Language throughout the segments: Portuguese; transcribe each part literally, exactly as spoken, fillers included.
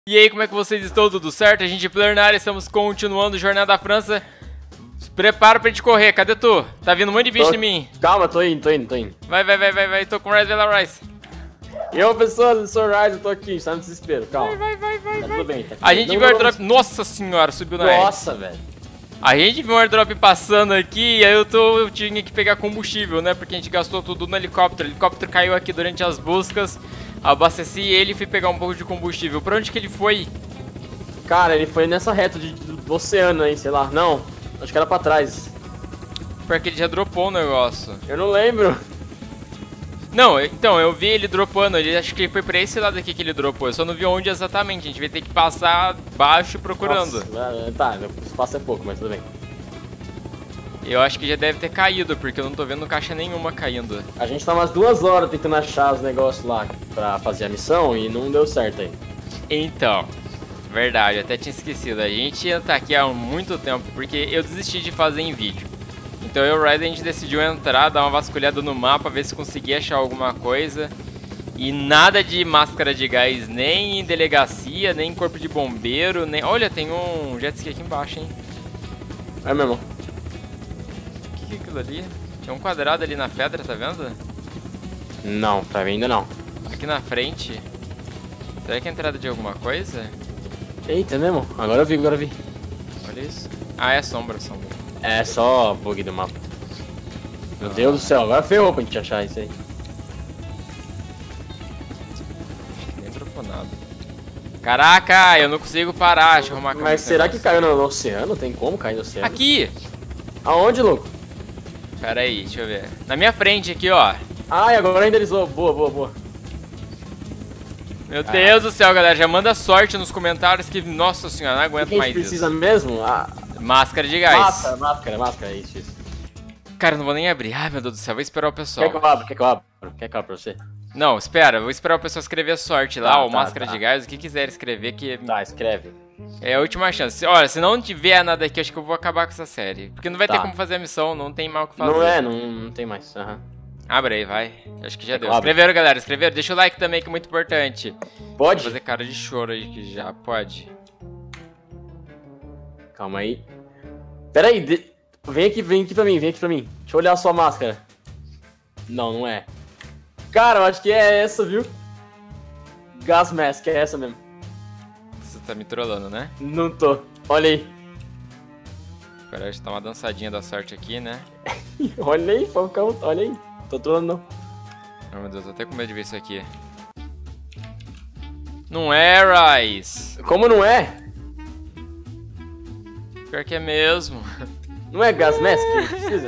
E aí, como é que vocês estão? Tudo certo? A gente player na área, estamos continuando Jornada da França. Prepara pra gente correr, cadê tu? Tá vindo um monte de bicho tô... em mim. Calma, tô indo, tô indo, tô indo. Vai, vai, vai, vai, vai, tô com o Rise, vai lá, Rise. E eu, pessoal, eu sou o Rise, eu tô aqui, está no desespero, calma. Vai, vai, vai, vai. Tá vai. tudo bem, tá tudo A gente bem. viu o Não, airdrop, vamos... nossa senhora, subiu na Edge. Nossa, velho. A gente viu um airdrop passando aqui e aí eu, tô, eu tinha que pegar combustível, né? Porque a gente gastou tudo no helicóptero. O helicóptero caiu aqui durante as buscas. Abasteci ele e fui pegar um pouco de combustível. Pra onde que ele foi? Cara, ele foi nessa reta de, do, do oceano aí, sei lá. Não, acho que era pra trás. Porque ele já dropou o negócio. Eu não lembro. Não, então, eu vi ele dropando. Ele, acho que foi pra esse lado aqui que ele dropou. Eu só não vi onde exatamente. A gente vai ter que passar baixo procurando. Nossa, tá, o espaço é pouco, mas tudo bem. Eu acho que já deve ter caído, porque eu não tô vendo caixa nenhuma caindo. A gente tá umas duas horas tentando achar os negócios lá pra fazer a missão e não deu certo aí. Então, verdade, eu até tinha esquecido. A gente ia estar aqui há muito tempo, porque eu desisti de fazer em vídeo. Então eu e o Ryder, a gente decidiu entrar, dar uma vasculhada no mapa, ver se conseguia achar alguma coisa. E nada de máscara de gás, nem em delegacia, nem em corpo de bombeiro, nem... Olha, tem um jet ski aqui embaixo, hein? É mesmo. O que que é aquilo ali? Tem um quadrado ali na pedra, tá vendo? Não, pra mim ainda não. Aqui na frente. Será que é a entrada de alguma coisa? Eita, é mesmo? Agora eu vi, agora eu vi. Olha isso. Ah, é sombra, sombra. É só bug do mapa. Meu Deus do céu, agora ferrou pra gente achar isso aí. Nem dropou nada. Caraca, eu não consigo parar, deixa eu arrumar a Mas cabeça será negócio. que caiu no, no oceano? Tem como cair no oceano? Aqui! Aonde, louco? Pera aí, deixa eu ver. Na minha frente aqui, ó. Ai, agora renderizou. Boa, boa, boa. Meu Deus do céu, galera. Já manda sorte nos comentários que, nossa senhora, não O aguento que a mais gente precisa isso. mesmo? Ah, Máscara de gás. máscara, máscara, máscara, isso, isso. Cara, não vou nem abrir. Ai, meu Deus do céu, vou esperar o pessoal. Quer que eu abra? Quer que eu abra? Quer que eu abra pra você? Não, espera, vou esperar o pessoal escrever sorte lá, Tá, ou tá, máscara tá. de gás, o que quiser escrever, que Tá, escreve. é a última chance. Olha, se não tiver nada aqui, acho que eu vou acabar com essa série. Porque não vai Tá. ter como fazer a missão, não tem mal o que fazer. Não é, não, não tem mais. Aham. Abre aí, vai. Acho que já Quer deu. que eu abra? Escreveram, galera, escreveram. Deixa o like também, que é muito importante. Pode? Vou fazer cara de choro aí, que já pode. Calma aí. Pera aí, de... vem aqui, vem aqui pra mim, vem aqui pra mim. Deixa eu olhar a sua máscara. Não, não é. Cara, eu acho que é essa, viu? Gas mask, é essa mesmo. Você tá me trollando, né? Não tô. Olha aí. Espera, deixa eu dar uma dançadinha da sorte aqui, né? Olha aí, Falcão, olha aí. Tô trolando não. Oh, meu Deus, tô até com medo de ver isso aqui. Não é, Rice. Como não é? Pior que é mesmo. Não é gas mask que precisa?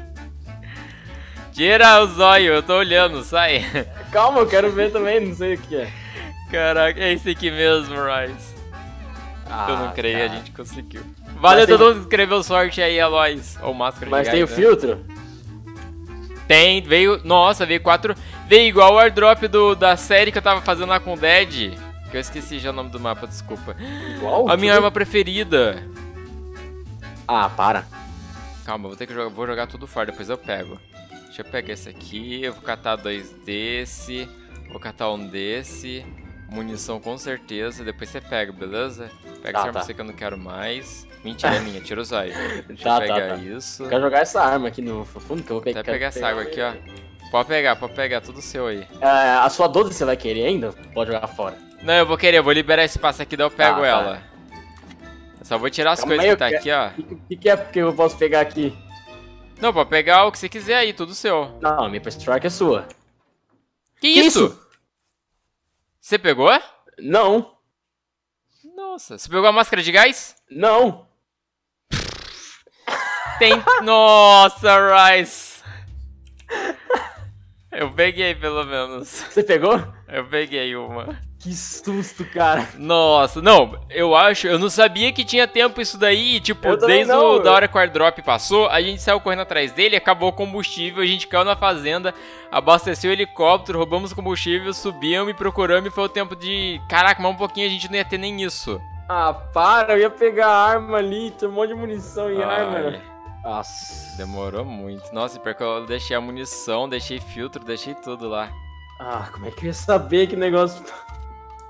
Tira os olhos, eu tô olhando, sai. Calma, eu quero ver também, não sei o que é. Caraca, é esse aqui mesmo, Rice. Ah, eu não creio, cara. a gente conseguiu. Valeu, tem- todo mundo que escreveu sorte aí, Aloys. Ou máscara de Mas gás, tem o né? filtro? Tem, veio. Nossa, veio quatro. Veio igual o airdrop do, da série que eu tava fazendo lá com o Dead. Que eu esqueci já o nome do mapa, desculpa. Igual? A minha Tudo? arma preferida. Ah, para. Calma, vou ter que jogar. Vou jogar tudo fora, depois eu pego. Deixa eu pegar esse aqui. Eu vou catar dois desse. Vou catar um desse. Munição com certeza. Depois você pega, beleza? Pega Tá, essa arma tá. você que eu não quero mais. Mentira, é minha, tira os olhos. Deixa Tá, eu tá, pegar tá. isso. Eu quero jogar essa arma aqui no fundo que eu vou pegar. Até pegar essa água aqui, ó. Pode pegar, pode pegar, tudo seu aí. É, a sua doze você vai querer ainda? Pode jogar fora. Não, eu vou querer, eu vou liberar esse espaço aqui, daí eu pego Tá, tá. ela. Eu só vou tirar as Calma coisas aí, que eu tá quero- aqui, ó. O que, que é que eu posso pegar aqui? Não, pode pegar o que você quiser aí, tudo seu. Não, a minha Strike é sua. Que isso? Você pegou? Não, Nossa, você pegou a máscara de gás? não. Tem... Nossa, Rice. Eu peguei, pelo menos. Você pegou? Eu peguei uma. Que susto, cara. Nossa, não, eu acho, eu não sabia que tinha tempo isso daí, e, tipo, Eu também desde não, o, da eu- hora que o airdrop passou, a gente saiu correndo atrás dele, acabou o combustível, a gente caiu na fazenda, abasteceu o helicóptero, roubamos combustível, subimos e procuramos e foi o tempo de... Caraca, mas um pouquinho a gente não ia ter nem isso. Ah, para, eu ia pegar a arma ali, tem um monte de munição e Ai, arma. Nossa. demorou muito. Nossa, pior que eu deixei a munição, deixei filtro, deixei tudo lá. Ah, como é que eu ia saber que negócio...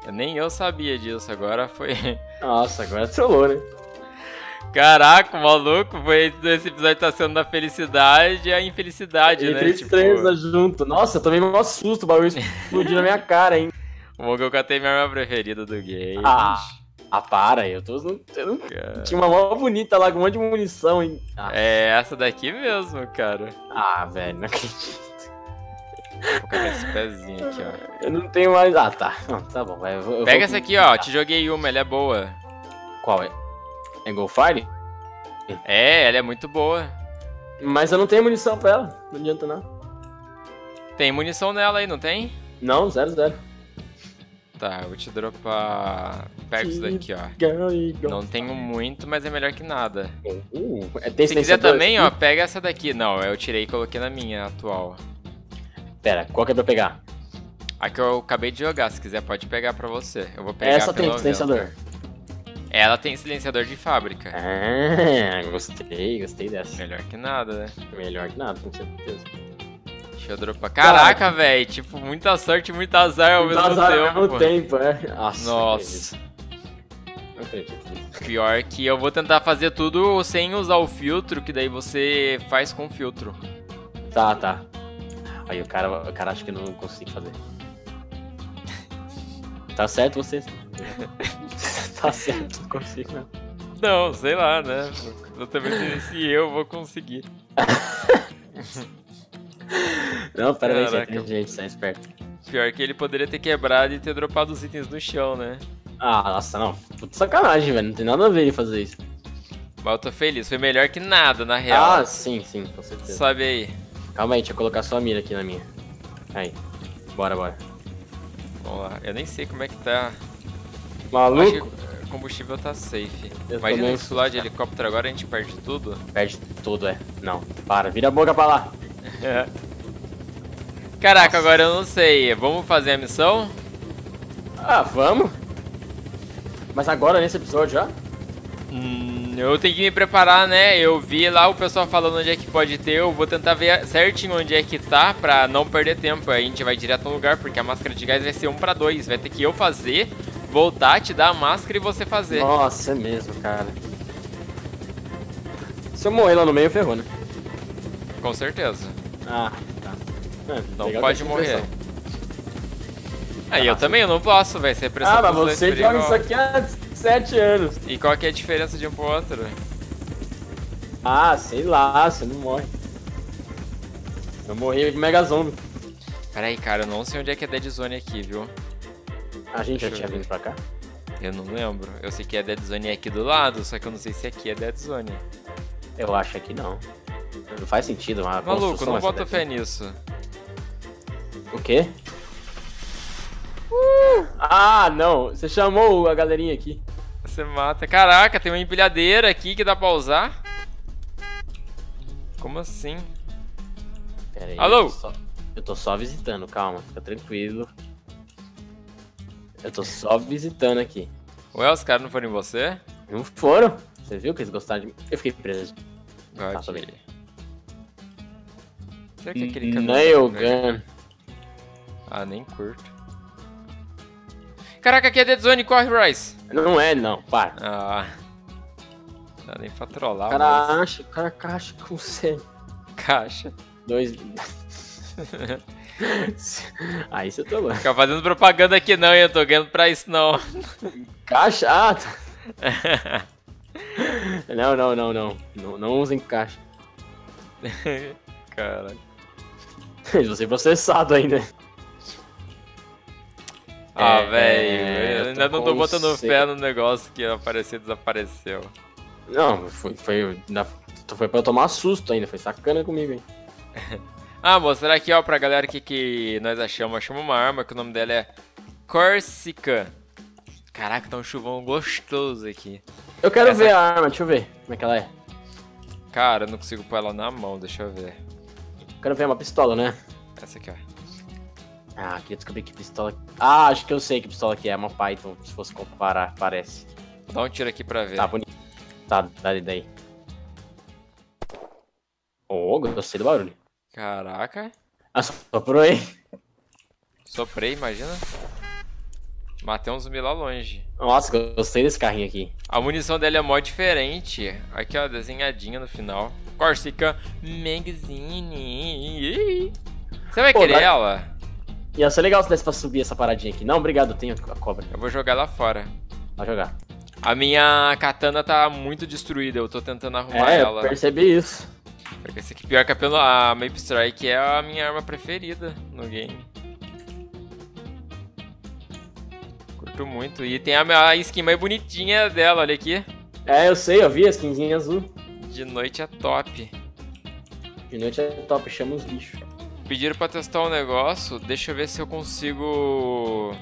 Nem eu sabia disso, agora foi... Nossa, agora trollou, né? Caraca, o maluco, foi, esse episódio tá sendo da felicidade e a infelicidade, E né? tristeza junto. Nossa, eu tomei um susto, o bagulho explodiu na minha cara, hein? O bom que eu catei minha arma preferida do game. Ah, ah para aí, eu tô... Eu não... Tinha uma mó bonita lá com um monte de munição, hein? Ah, É essa daqui mesmo, cara. ah velho, não acredito. Vou colocar esse pezinho aqui, ó. Eu não tenho mais... Ah, tá. Não, tá bom, vai. Eu vou- eu Pega vou- essa aqui, ó. Te joguei uma, ela é boa. Qual é? É Golfire? É, ela é muito boa. Mas eu não tenho munição pra ela, não adianta nada. Tem munição nela aí, não tem? Não, zero, zero. Tá, eu vou te dropar... Pega isso daqui, ó. Não tenho muito, mas é melhor que nada. Uh, é, tem Se quiser silenciador também, aqui? ó, pega essa daqui. Não, eu tirei e coloquei na minha atual. Pera, qual que é pra pegar? A que eu acabei de jogar, se quiser pode pegar pra você. Eu vou pegar Essa pelo tem silenciador. Ela tem silenciador de fábrica. Ah, gostei, gostei dessa. Melhor que nada, né? Melhor que nada, com certeza. Deixa eu dropar. Caraca, velho, tipo, muita sorte e muito azar ao mesmo Azar tempo. ao mesmo tempo, é. Nossa. Nossa. Não acredito nisso. Pior que eu vou tentar fazer tudo sem usar o filtro, que daí você faz com filtro. Tá, tá. Aí o cara, o cara acha que eu não consigo fazer. Tá certo você? Tá certo, não consigo não. Não, sei lá, né? Eu também sei se eu vou conseguir. Não, pera aí, você é Caraca. inteligente, você é esperto. Pior que ele poderia ter quebrado e ter dropado os itens no chão, né? Ah, nossa, não. Puta sacanagem, velho. Não tem nada a ver ele fazer isso. Mas eu tô feliz, foi melhor que nada, na real. Ah, sim, sim, com certeza. Sabe aí. Calma aí, deixa eu colocar só a mira aqui na minha. Aí. Bora, bora. Vamos lá. Eu nem sei como é que tá. Eu Maluco? acho que o combustível tá safe. Eu Imagina também- explode helicóptero agora, a gente perde tudo. Perde tudo, é. Não, para. Vira a boca pra lá. Caraca, agora eu não sei. Vamos fazer a missão? Ah, vamos? Mas agora, nesse episódio já? Hum, eu tenho que me preparar, né? Eu vi lá o pessoal falando onde é que pode ter. Eu vou tentar ver certinho onde é que tá pra não perder tempo. Aí a gente vai direto no lugar, porque a máscara de gás vai ser um pra dois. Vai ter que eu fazer, voltar, te dar a máscara e você fazer. Nossa, é mesmo, cara. Se eu morrer lá no meio, ferrou, né? Com certeza. Ah, tá. É, Não legal pode ter morrer. impressão. Aí eu também eu não posso, vai ser pressão Ah, mas pros dois você joga perigo. isso aqui há sete anos. E qual que é a diferença de um pro outro? Ah, sei lá, você não morre. Eu morri de Mega Zombie. Pera aí, cara, eu não sei onde é que é Dead Zone aqui, viu? A gente já Deixa eu tinha ver. vindo pra cá? Eu não lembro. Eu sei que é Dead Zone aqui do lado, só que eu não sei se aqui é Dead Zone. Eu acho que não. Não faz sentido, uma Maluco, construção não essa boto daqui. fé nisso. O quê? Uh! Ah, não. Você chamou a galerinha aqui. Você mata. Caraca, tem uma empilhadeira aqui que dá pra usar? Como assim? Pera aí. Alô? Eu tô, só, eu tô só visitando, calma. Fica tranquilo. Eu tô só visitando aqui. Ué, os caras não foram em você? Não foram? Você viu que eles gostaram de mim? Eu fiquei preso. God. Tá, tô bem. Será que é aquele caminhão? Nail tá verde? Gun. Ah, nem curto. Caraca, aqui é Dead Zone, corre, Rice. Não é, não. Para. Ah. Não dá nem pra trollar, O cara mas... acha, o cara acha com você. Caixa. Dois. Aí você tá louco. Fica fazendo propaganda aqui não, hein? Eu tô ganhando pra isso não. Caixa? Ah, tá. Não, não, não, não. Não, não usem caixa. Caralho. Eles vão ser processados ainda. Ah, É, velho, eu eu ainda tô não tô com botando sede. fé no negócio que apareceu e desapareceu. Não, foi, foi, na- foi pra eu tomar susto ainda. Foi sacana comigo, hein. Ah, mostrar aqui, ó, pra galera aqui que nós achamos. Achamos uma arma que o nome dela é Corsica. Caraca, tá um chuvão gostoso aqui. Eu quero Essa- ver a arma, deixa eu ver como é que ela é. Cara, eu não consigo pôr ela na mão, deixa eu ver. Eu quero ver uma pistola, né? Essa aqui, ó. Ah, queria descobrir que pistola. Ah, acho que eu sei que pistola que é. É uma Python, se fosse comparar, parece. Vou dar um tiro aqui pra ver. Tá bonito. Tá, daí, daí. Oh, gostei do barulho. Caraca. Ah, soprou aí. Soprei, imagina. Matei um zumbi lá longe. Nossa, gostei desse carrinho aqui. A munição dele é mó diferente. Aqui, ó, desenhadinha no final. Corsica Magazine. Você vai Pô, querer vai... ela? Ia ser legal se desse pra subir essa paradinha aqui. Não, obrigado, eu tenho a cobra. Eu vou jogar lá fora. Vai jogar. A minha katana tá muito destruída, eu tô tentando arrumar é, ela. É, percebi isso. Porque esse aqui, pior que a, a Maple Strike é a minha arma preferida no game. Curto muito. E tem a, a skin mais bonitinha dela, olha aqui. É, eu sei, eu vi a skinzinha azul. De noite é top. De noite é top, chama os bichos. Pediram pra testar um negócio, deixa eu ver se eu consigo...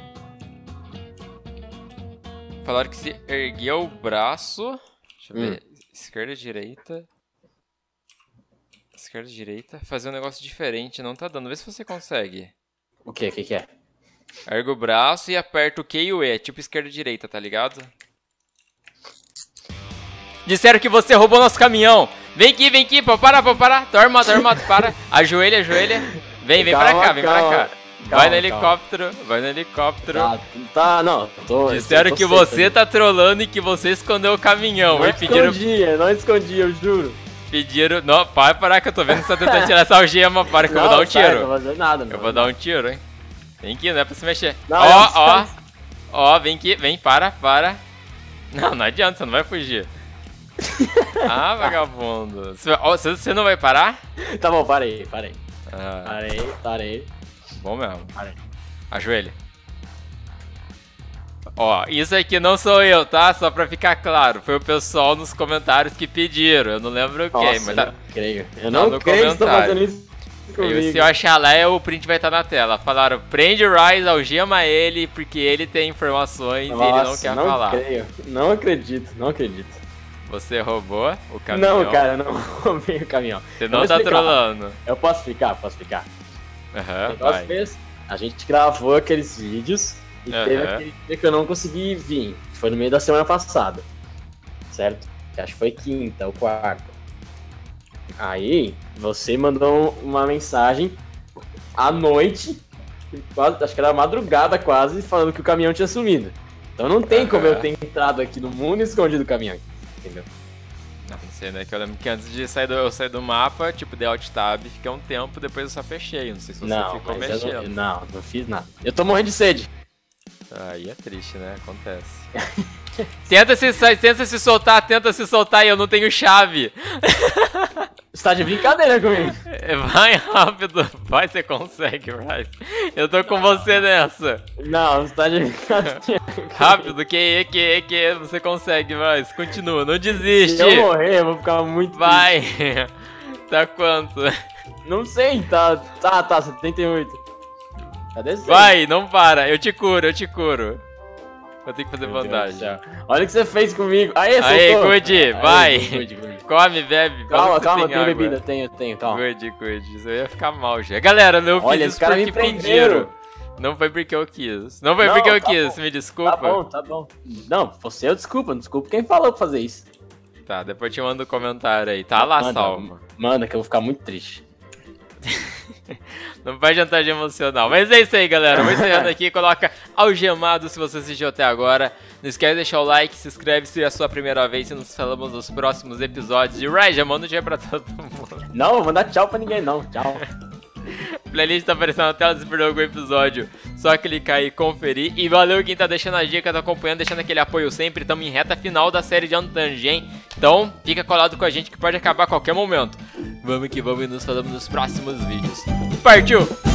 Falaram que se erguer o braço... Deixa eu hum. ver, esquerda, direita... Esquerda, direita... Fazer um negócio diferente, não tá dando. Vê se você consegue. O que? O que que é? Erga o braço e aperta o Q e o E, tipo esquerda e direita, tá ligado? Disseram que você roubou nosso caminhão. Vem aqui, vem aqui, pô, para, pô, para. Tô armado, tô armado, para. Ajoelha, ajoelha. Vem, vem calma, pra cá, vem calma, pra cá. Calma, vai no helicóptero, calma. vai no helicóptero. Tá, tá não, tô... Disseram tô que você tá trolando e que você escondeu o caminhão. Não e pediram... escondia, não escondia, eu juro. Pediram... Não, para, parar que eu tô vendo que você tá tentando tirar essa algema. Para que não, eu vou dar um tiro. Sai, não vou fazer nada, eu vou dar um tiro, hein. Vem aqui, não é pra se mexer. Não, ó, ó. Ó, vem aqui, vem, para, para. Não, não adianta, você não vai fugir. Ah, vagabundo. Você, você não vai parar? Tá bom, parei, parei. Ah. Parei, parei. Bom mesmo. Parei. Ajoelha. Ó, isso aqui não sou eu, tá? Só pra ficar claro. Foi o pessoal nos comentários que pediram. Eu não lembro quem, Nossa, mas tá... Eu não creio. Eu não, não creio que você tá fazendo isso comigo. Se eu achar lá, o print vai estar na tela. Falaram, prende o Rise, algema ele, porque ele tem informações Nossa, e ele não quer não falar. Não creio. Não acredito, não acredito. Você roubou o caminhão? Não, cara, eu não roubei o caminhão. Você não tá trolando. Eu posso explicar, posso explicar. Aham, uhum, vai. Vez, a gente gravou aqueles vídeos e uhum. teve aquele dia que eu não consegui vir. Foi no meio da semana passada. Certo? Que acho que foi quinta ou quarta. Aí, você mandou uma mensagem à noite, quase, acho que era madrugada quase, falando que o caminhão tinha sumido. Então não tem uhum. como eu ter entrado aqui no mundo e escondido o caminhão. Entendeu? Não, não sei, né? Que eu lembro que antes de sair do, eu sair do mapa, tipo, dei alt tab, fiquei um tempo, depois eu só fechei. Não sei se você não, ficou mexendo. Não, não, não fiz nada. Eu tô morrendo de sede. Aí é triste, né? Acontece. Tenta se, tenta se soltar, tenta se soltar e eu não tenho chave. Você tá de brincadeira comigo. Vai rápido, vai, você consegue, Rice. Eu tô com você nessa. Não, você tá de brincadeira. Rápido, que, que, que, você consegue, Rice. Continua, não desiste. Se eu morrer, eu vou ficar muito vai. Tá quanto? Não sei, tá, tá, tá, setenta e oito. Cadê você? Vai, não para, eu te curo, eu te curo. Eu tenho que fazer bandagem. Olha o que você fez comigo. Aê, Aê, Good, vai. Good, good. Come, bebe. Calma, calma, tem bebida, tenho, tenho, calma. Good, good. Isso ia ficar mal já. Galera, não Olha, fiz isso porque pediram. Não foi porque eu quis. Não foi não, porque eu tá quis, bom. Me desculpa. Tá bom, tá bom. Não, você eu desculpa, não desculpa quem falou pra fazer isso. Tá, depois te mando um comentário aí. Tá lá, manda, salvo. Manda que eu vou ficar muito triste. Não faz chantagem emocional. Mas é isso aí, galera. Vou encerrando aqui. Coloca algemado se você assistiu até agora. Não esquece de deixar o like, se inscreve se é a sua primeira vez. E nos falamos nos próximos episódios. E Rai, já manda um dia pra todo mundo. Não, vou mandar tchau pra ninguém não. Tchau. A playlist tá aparecendo na tela, se perdeu algum episódio. Só clicar aí e conferir. E valeu quem tá deixando a dica, tá acompanhando, deixando aquele apoio sempre. Estamos em reta final da série de Untange, hein? Então, fica colado com a gente que pode acabar a qualquer momento. Vamos que vamos e nos falamos nos próximos vídeos. Partiu!